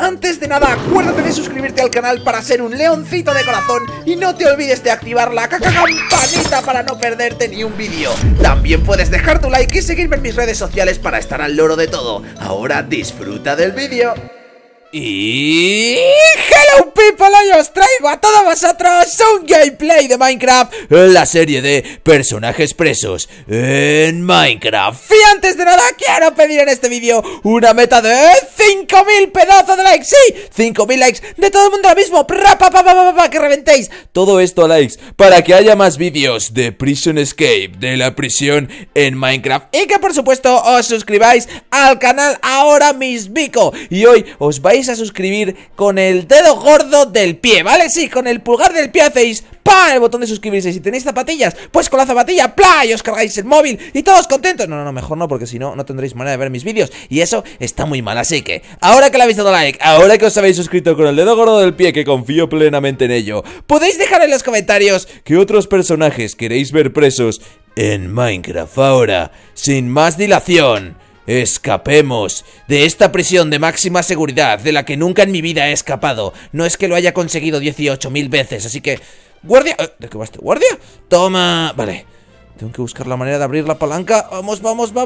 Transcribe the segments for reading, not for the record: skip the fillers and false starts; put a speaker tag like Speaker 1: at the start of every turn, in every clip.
Speaker 1: Antes de nada, acuérdate de suscribirte al canal para ser un leoncito de corazón y no te olvides de activar la campanita para no perderte ni un vídeo. También puedes dejar tu like y seguirme en mis redes sociales para estar al loro de todo. Ahora disfruta del vídeo. Y... ¡Hello people! Hoy os traigo a todos vosotros un gameplay de Minecraft, la serie de personajes presos en Minecraft. Y antes de nada quiero pedir en este vídeo una meta de 5000 pedazos de likes. Sí, 5000 likes de todo el mundo ahora mismo, que reventéis todo esto a likes para que haya más vídeos de Prison Escape, de la prisión en Minecraft. Y que por supuesto os suscribáis al canal ahora mismico. Y hoy os vais a suscribir con el dedo gordo del pie, ¿vale? Sí, con el pulgar del pie hacéis ¡pam! El botón de suscribirse. Si tenéis zapatillas, pues con la zapatilla ¡plá! Y os cargáis el móvil y todos contentos. No, mejor no, porque si no, no tendréis manera de ver mis vídeos y eso está muy mal. Así que, ahora que le habéis dado like, ahora que os habéis suscrito con el dedo gordo del pie, que confío plenamente en ello, podéis dejar en los comentarios qué otros personajes queréis ver presos en Minecraft. Ahora, sin más dilación, escapemos de esta prisión de máxima seguridad de la que nunca en mi vida he escapado. No es que lo haya conseguido 18.000 veces, así que... ¡Guardia! ¿De qué va este guardia? ¡Toma! Vale, tengo que buscar la manera de abrir la palanca. ¡Vamos!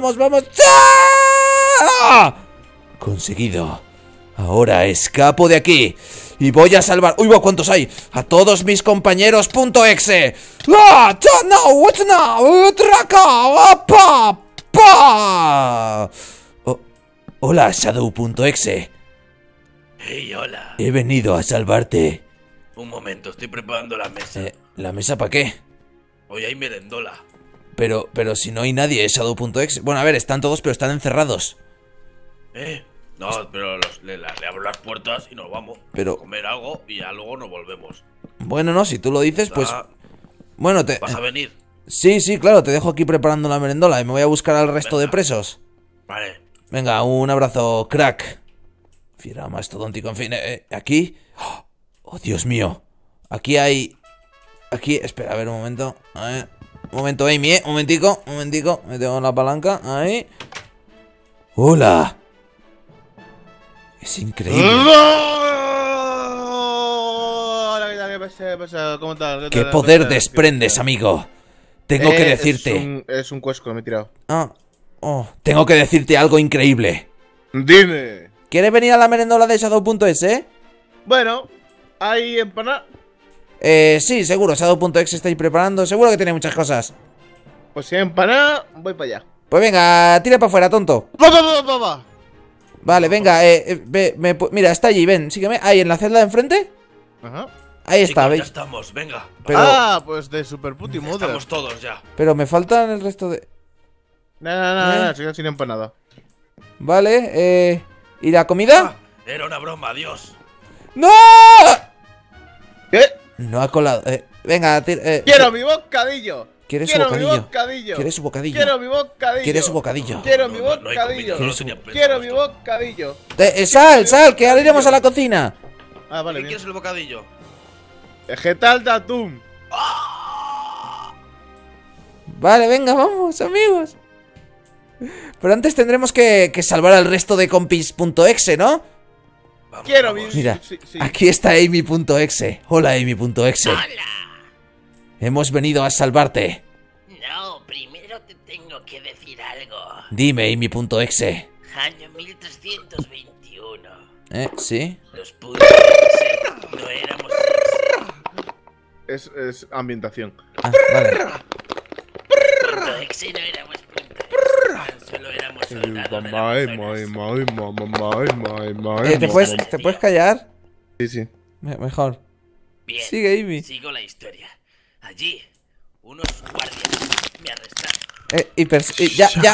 Speaker 1: ¡Ah! Conseguido. Ahora escapo de aquí y voy a salvar... ¡Uy, cuántos hay! ¡A todos mis compañeros .exe! ¡Ah! ¡No! ¡What's now! ¡Traca! ¡Pa! ¡Pa! Hola, Shadow.exe.
Speaker 2: Hey, hola.
Speaker 1: He venido a salvarte.
Speaker 2: Un momento, estoy preparando la mesa.
Speaker 1: ¿La mesa para qué?
Speaker 2: Hoy hay merendola.
Speaker 1: Pero si no hay nadie, es Shadow.exe. Bueno, a ver, están todos, pero están encerrados.
Speaker 2: No, pero le abro las puertas y nos vamos a comer algo y ya luego nos volvemos.
Speaker 1: Bueno, no, si tú lo dices, pues... Bueno,
Speaker 2: ¿Vas a venir?
Speaker 1: Sí, claro, te dejo aquí preparando la merendola y me voy a buscar al resto de presos.
Speaker 2: Vale.
Speaker 1: Venga, un abrazo, crack. Fiera mastodóntico, en fin, aquí... ¡Oh, Dios mío! Aquí hay... Aquí, espera, a ver un momento. A ver, un momento, Amy, un momentico. Me tengo la palanca, ahí. ¡Hola! Es increíble.
Speaker 3: ¿Cómo tal?
Speaker 1: ¿Qué poder desprendes, amigo? Tengo que decirte...
Speaker 3: Es un cuesco, me he tirado.
Speaker 1: Tengo que decirte algo increíble.
Speaker 3: Dime.
Speaker 1: ¿Quieres venir a la merendola de Shadow.exe?
Speaker 3: Bueno, ¿hay empanada?
Speaker 1: Sí, seguro, Shadow.exe estáis preparando. Seguro que tiene muchas cosas.
Speaker 3: Pues si hay empanada, voy para allá.
Speaker 1: Pues venga, tira para afuera, tonto.
Speaker 3: Va.
Speaker 1: Vale, venga, mira, está allí, ven, sígueme. Ahí, en la celda de enfrente.
Speaker 3: Ajá.
Speaker 1: Ahí está, ¿veis?
Speaker 2: Ya estamos, venga.
Speaker 1: Pero,
Speaker 3: pues de super puti modo.
Speaker 2: Estamos todos ya.
Speaker 1: pero me faltan el resto de...
Speaker 3: No, sigo sin empanada.
Speaker 1: Vale, ¿y la comida?
Speaker 2: Era una broma, adiós.
Speaker 1: ¡No!
Speaker 3: ¿Qué?
Speaker 1: No ha colado, venga,
Speaker 3: ¡Quiero mi bocadillo!
Speaker 1: ¿Quieres su
Speaker 3: ¡Quiero
Speaker 1: bocadillo?
Speaker 3: mi bocadillo!
Speaker 1: ¿Quieres su bocadillo?
Speaker 3: ¡Quiero mi bocadillo!
Speaker 1: ¿Quieres su bocadillo?
Speaker 3: ¡Quiero mi
Speaker 2: No hay
Speaker 3: bocadillo!
Speaker 2: comida,
Speaker 3: ¡Quiero mi bocadillo!
Speaker 1: Sal, que ahora iremos a la cocina.
Speaker 3: Ah, vale,
Speaker 2: ¿Qué
Speaker 3: bien.
Speaker 2: quieres el bocadillo?
Speaker 3: Vegetal de atún.
Speaker 1: Vale, venga, vamos, amigos. Pero antes tendremos que salvar al resto de compis.exe, ¿no?
Speaker 2: Vamos,
Speaker 3: Quiero mi...
Speaker 1: Mira,
Speaker 3: sí.
Speaker 1: aquí está Amy.exe. Hola, Amy.exe.
Speaker 4: Hola.
Speaker 1: Hemos venido a salvarte.
Speaker 4: No, primero te tengo que decir algo.
Speaker 1: Dime, Amy.exe.
Speaker 4: Año 1321.
Speaker 1: ¿Sí?
Speaker 4: Los .exe no éramos...
Speaker 3: Es ambientación.
Speaker 1: Ah, vale.
Speaker 4: .exe no éramos .exe. Solo éramos soldados de la
Speaker 1: ¿Te puedes callar?
Speaker 3: Sí.
Speaker 1: Mejor.
Speaker 4: Bien,
Speaker 1: Sigue, Amy.
Speaker 4: sigo la historia. Allí, unos guardias me arrestaron.
Speaker 1: Ya.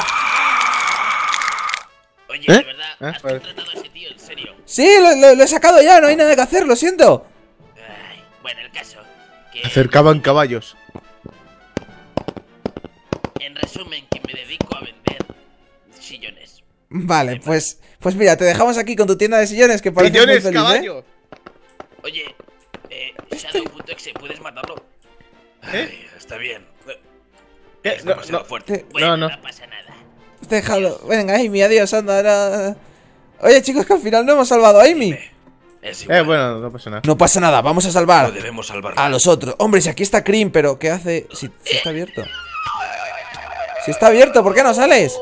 Speaker 4: Oye, de verdad, ¿has
Speaker 3: Vale.
Speaker 4: contratado a ese tío en serio?
Speaker 1: Sí, lo he sacado ya, no hay nada que hacer, lo siento.
Speaker 4: Ay, bueno, el caso que...
Speaker 3: Acercaban caballos.
Speaker 4: En resumen, que me dedico a vender sillones.
Speaker 1: Vale, pues mira, te dejamos aquí con tu tienda de sillones que parece muy
Speaker 3: ¡Sillones,
Speaker 1: feliz,
Speaker 3: caballos!
Speaker 4: Oye, Shadow.exe, ¿puedes matarlo?
Speaker 2: Ay, está bien.
Speaker 3: ¿Qué?
Speaker 2: Es demasiado fuerte.
Speaker 4: Bueno,
Speaker 3: no.
Speaker 4: no pasa nada.
Speaker 1: Déjalo. Venga, Amy, adiós, anda. Oye, chicos, que al final no hemos salvado a Amy.
Speaker 2: Es igual.
Speaker 3: Bueno, no pasa nada.
Speaker 1: No pasa nada, vamos a salvar
Speaker 2: No debemos salvar
Speaker 1: a los otros. Hombre, si aquí está Cream, pero ¿qué hace? Si está abierto. Si está abierto, ¿por qué no sales?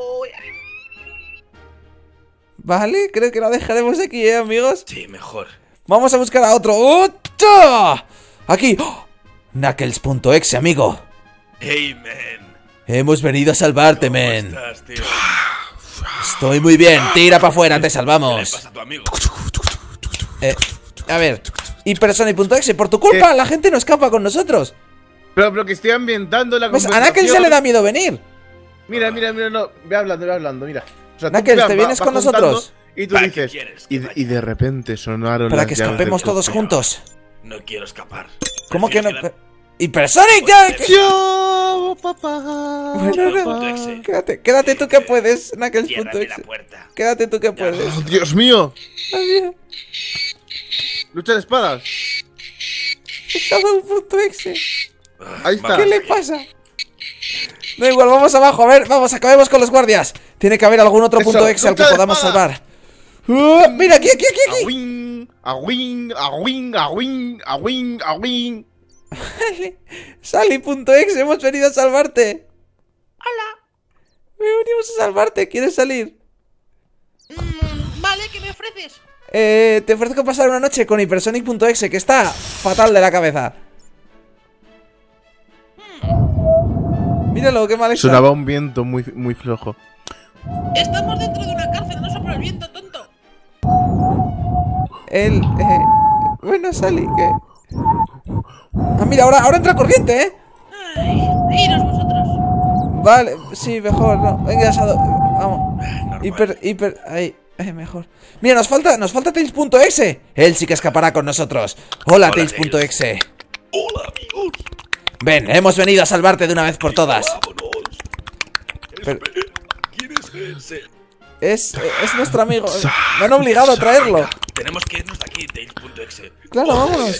Speaker 1: Vale, creo que lo dejaremos aquí, amigos.
Speaker 2: Sí, mejor.
Speaker 1: Vamos a buscar a otro. ¡Ocho! Aquí. ¡Oh! Knuckles.exe, amigo.
Speaker 2: Hey, man.
Speaker 1: Hemos venido a salvarte,
Speaker 2: ¿Cómo
Speaker 1: men.
Speaker 2: estás, tío?
Speaker 1: Estoy muy bien. Tira para afuera, te
Speaker 2: ¿Qué le
Speaker 1: salvamos.
Speaker 2: pasa a tu amigo?
Speaker 1: A ver. Hypersonic.exe, por tu culpa la gente no escapa con nosotros.
Speaker 3: Pero que estoy ambientando la
Speaker 1: Pues a
Speaker 3: conversación.
Speaker 1: Knuckles se le da miedo venir.
Speaker 3: Mira, no. Ve hablando, mira. O sea, tú
Speaker 1: Knuckles,
Speaker 3: vas-
Speaker 1: ¿te vienes
Speaker 3: vas
Speaker 1: con
Speaker 3: contando
Speaker 1: nosotros?
Speaker 3: Y tú
Speaker 2: ¿Para qué
Speaker 3: dices.
Speaker 2: quieres?
Speaker 3: Y de repente sonaron
Speaker 1: Para
Speaker 3: las
Speaker 1: que
Speaker 3: llaves
Speaker 1: escapemos
Speaker 3: del
Speaker 1: todos
Speaker 3: coche.
Speaker 1: juntos.
Speaker 2: No quiero escapar.
Speaker 1: ¿Cómo que no?
Speaker 2: Prefiero
Speaker 1: ¡Hypersonic! ¡Ya!
Speaker 3: Yo, papá.
Speaker 1: Bueno,
Speaker 2: Punto.exe.
Speaker 1: Quédate tú que puedes,
Speaker 2: Ciérrame la
Speaker 1: Knuckles.exe.
Speaker 2: puerta.
Speaker 1: Quédate tú que puedes.
Speaker 3: Oh, Dios mío.
Speaker 1: Adiós.
Speaker 3: Lucha de espadas.
Speaker 1: Shadow.exe.
Speaker 3: Ahí está.
Speaker 2: Vamos.
Speaker 1: ¿Qué le pasa? Da igual, vamos abajo, a ver, vamos, acabemos con los guardias. Tiene que haber algún otro
Speaker 3: Eso,
Speaker 1: punto exe al que
Speaker 3: lucha de
Speaker 1: podamos
Speaker 3: espada.
Speaker 1: salvar. Mira, aquí.
Speaker 3: Agüín.
Speaker 1: Sally.exe, hemos venido a salvarte. Hola. Venimos a salvarte, ¿quieres salir?
Speaker 4: Vale, ¿qué me ofreces?
Speaker 1: Te ofrezco pasar una noche con Hypersonic.exe, que está fatal de la cabeza. Míralo, qué mal está.
Speaker 3: Sonaba un viento muy flojo.
Speaker 4: Estamos dentro de una cárcel, no sopla el viento, tonto.
Speaker 1: Bueno, Sally, que... Ah, mira, ahora entra corriente, ¿eh?
Speaker 4: Ay, iros vosotros.
Speaker 1: Vale, sí, mejor, no. Venga, vamos.
Speaker 2: Normal.
Speaker 1: Ahí, mejor. Mira, nos falta Tails.exe. Él sí que escapará con nosotros. Hola,
Speaker 2: Hola,
Speaker 1: Tails.exe.
Speaker 2: Hola, amigos.
Speaker 1: Ven, hemos venido a salvarte de una vez por todas.
Speaker 2: Vámonos.
Speaker 1: Pero-
Speaker 2: Espera, ¿quién es ese?
Speaker 1: Es nuestro amigo. Me han obligado a traerlo.
Speaker 2: Venga, tenemos que irnos de aquí, Tails.exe.
Speaker 1: Claro, vámonos.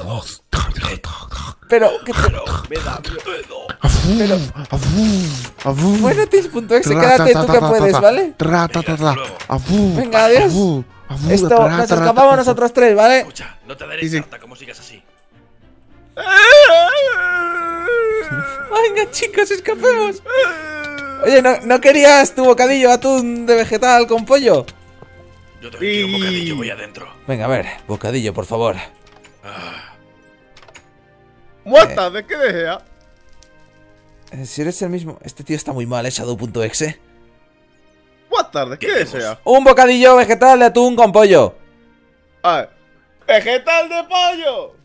Speaker 1: Pero,
Speaker 2: Me da miedo.
Speaker 1: bueno, Tails.exe, quédate tú que puedes, ¿vale? Venga, adiós. Esto, nos escapamos nosotros tres, ¿vale?
Speaker 2: Escucha, no te daré
Speaker 3: Sí, sí.
Speaker 2: carta como sigas así.
Speaker 1: Venga, chicos, escapemos. Oye, ¿no querías tu bocadillo atún de vegetal con pollo?
Speaker 2: Yo también quiero un bocadillo, voy adentro.
Speaker 1: Venga, a ver, bocadillo, por favor.
Speaker 3: Muerta, ¿de qué desea?
Speaker 1: Si eres el mismo... Este tío está muy mal, Shadow.exe.
Speaker 3: ¿De qué
Speaker 2: ¿Qué
Speaker 3: desea?
Speaker 1: Un bocadillo vegetal de atún con pollo.
Speaker 3: A ver. ¡Vegetal de pollo!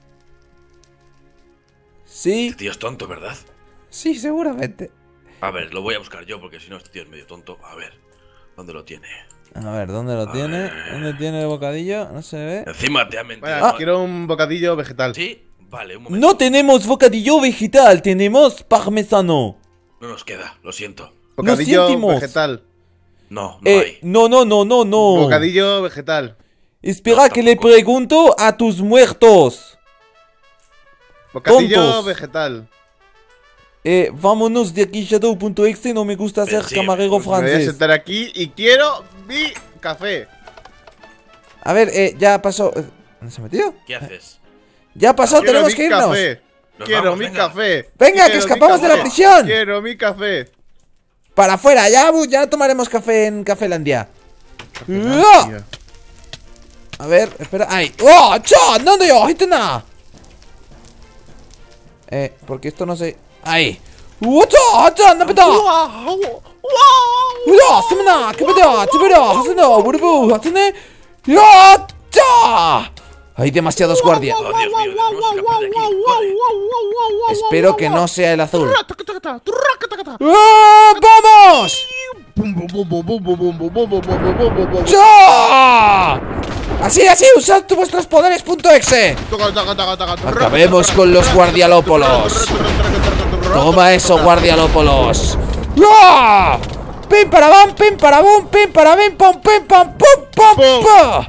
Speaker 1: Sí,
Speaker 2: Este tío es tonto, ¿verdad?
Speaker 1: sí, seguramente.
Speaker 2: A ver, lo voy a buscar yo porque si no este tío es medio tonto. A ver, ¿dónde lo tiene?
Speaker 1: A ver, ¿dónde lo tiene?
Speaker 2: ver.
Speaker 1: ¿Dónde tiene el bocadillo? No se ve.
Speaker 2: Encima te ha mentido.
Speaker 3: Bueno, quiero un bocadillo vegetal.
Speaker 2: ¿Sí? Vale, un momento.
Speaker 1: No tenemos bocadillo vegetal, tenemos parmesano.
Speaker 2: No nos queda, lo siento.
Speaker 3: Bocadillo
Speaker 1: sentimos.
Speaker 3: vegetal.
Speaker 2: No, no hay.
Speaker 1: No.
Speaker 3: Bocadillo vegetal.
Speaker 1: Espera
Speaker 2: No,
Speaker 1: que le
Speaker 2: tampoco.
Speaker 1: pregunto a tus muertos.
Speaker 3: Bocadillo
Speaker 1: Tontos.
Speaker 3: vegetal.
Speaker 1: Vámonos de aquí, Shadow.exe, no me gusta ser
Speaker 2: Sí,
Speaker 1: camarero
Speaker 3: Pues me voy a
Speaker 1: francés.
Speaker 3: sentar aquí y quiero mi café.
Speaker 1: A ver, ya pasó. ¿Dónde se ha metido?
Speaker 2: ¿Qué haces?
Speaker 1: Ya pasó,
Speaker 3: Quiero
Speaker 1: tenemos
Speaker 3: mi
Speaker 1: que irnos.
Speaker 3: café.
Speaker 2: Nos
Speaker 3: Quiero
Speaker 2: vamos,
Speaker 3: mi
Speaker 2: venga.
Speaker 3: café.
Speaker 1: Venga,
Speaker 3: Quiero
Speaker 1: que
Speaker 3: mi
Speaker 1: escapamos de la
Speaker 3: café.
Speaker 1: prisión.
Speaker 3: Quiero mi café.
Speaker 1: Para afuera, ya tomaremos café en Cafelandia.
Speaker 3: Tío.
Speaker 1: A ver, espera. ¡Ay! ¡Oh! ¡Cha! ¿Dónde yo? ¡Hitena! Porque esto no sé. ¡Ay! ¡Cha! ¡Cha! ¡No peta! ¡Ya! ¡Semana! ¿Qué peta? ¿Qué peta? ¡Hasena! ¡Burbu! ¡Hasene! ¡Ya! ¡Cha! Hay demasiados guardias.
Speaker 2: Oh, Dios mío, debemos escapar de aquí. Corre.
Speaker 1: Espero que no sea el azul. ¡Ah! ¡Vamos! ¡Ya! Así, usad vuestros poderes.exe. Acabemos con los guardialópolos. Toma eso, guardialópolos. ¡Ya! ¡Pim para bam, pim para bum, pim para bim, pum, pim, pam, pum, pum, pum!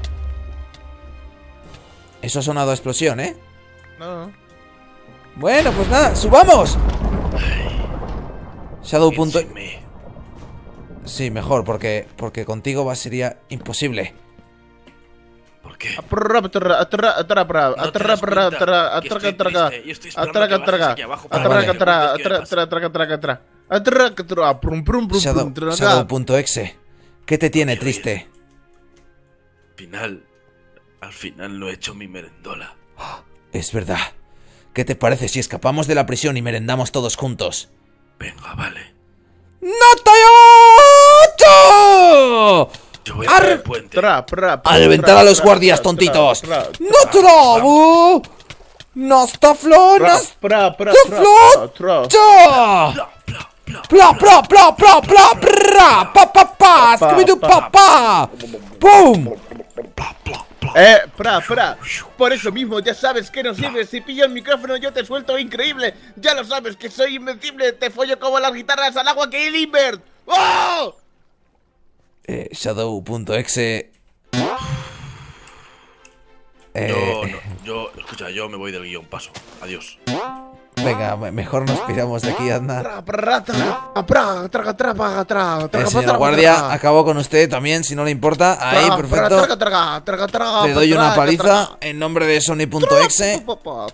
Speaker 1: Eso ha sonado a explosión, ¿eh?
Speaker 3: No.
Speaker 1: Bueno, pues nada, subamos. Shadow.
Speaker 2: Ir sin mí.
Speaker 1: Sí, mejor, porque contigo sería imposible.
Speaker 2: ¿Por qué? ¿Qué?
Speaker 1: Shadow.exe, ¿qué te tiene triste?
Speaker 2: Al final no he hecho mi merendola.
Speaker 1: Es verdad. ¿Qué te parece si escapamos de la prisión y merendamos todos juntos?
Speaker 2: Venga, vale.
Speaker 1: ¡Natayoto!
Speaker 2: Yo voy a hacer el puente.
Speaker 1: ¡A reventar a los guardias, tontitos! ¡Notravo! ¡Nastaflo! ¡Nastaflo! ¡Pla, pla, pla, pla, pla, pra! ¡Pa, pa, pa! ¡Scooby-Doo, papá! ¡Pum!
Speaker 3: Por eso mismo ya sabes que no sirves. Si pillo el micrófono yo te suelto increíble. Ya lo sabes que soy invencible. Te follo como las guitarras al agua que Hilbert. ¡Oh!
Speaker 1: Shadow.exe.
Speaker 2: Escucha, yo me voy del guión, paso. Adiós.
Speaker 1: Venga, mejor nos piramos de aquí, anda. El señor guardia acabó con usted también, si no le importa. Ahí, perfecto. Le doy una paliza en nombre de Sony.exe.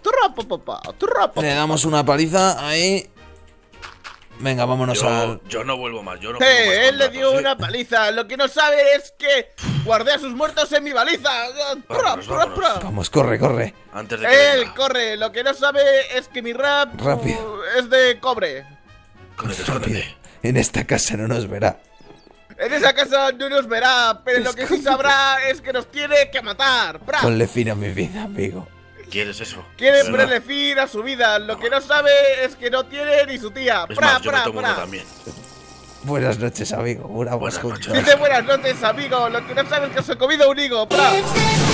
Speaker 1: Le damos una paliza ahí. Venga, vámonos al...
Speaker 2: Yo no vuelvo más, yo no
Speaker 3: él le dio una paliza. Lo que no sabe es que guardé a sus muertos en mi baliza.
Speaker 1: Vamos, corre, corre.
Speaker 2: Antes de que
Speaker 3: Él corre. Lo que no sabe es que mi rap
Speaker 1: Rápido.
Speaker 3: Es de cobre.
Speaker 2: Escóndete.
Speaker 1: En esta casa no nos verá.
Speaker 3: En esa casa no nos verá, pero lo que sí sabrá es que nos tiene que matar.
Speaker 1: Ponle fin a mi vida, amigo.
Speaker 2: ¿Quieres eso?
Speaker 3: Quiere ponerle fin a su vida. Lo que no sabe es que no tiene ni su tía.
Speaker 2: Es más, yo me tomo uno también.
Speaker 1: Buenas noches, amigo. Buenas noches.
Speaker 3: Dice buenas noches, amigo. Lo que no sabe es que os he comido un higo.